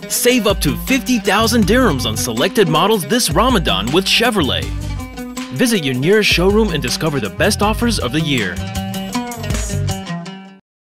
Save up to 50,000 dirhams on selected models this Ramadan with Chevrolet. Visit your nearest showroom and discover the best offers of the year.